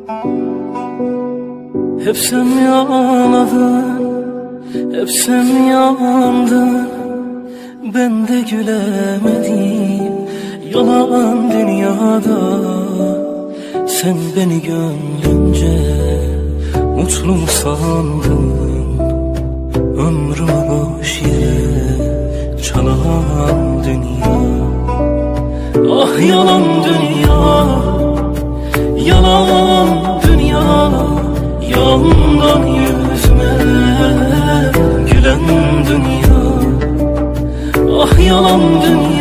Hep sen yaladın, hep sen yandın. Ben de gülemedim yalan dünyada. Sen beni gönlünce mutlu sandın. Ömrümü boş yere çalan dünya. Ah yalan dünya, yalan dünya. Yandan yüzüme gülen dünya. Ah yalan dünya.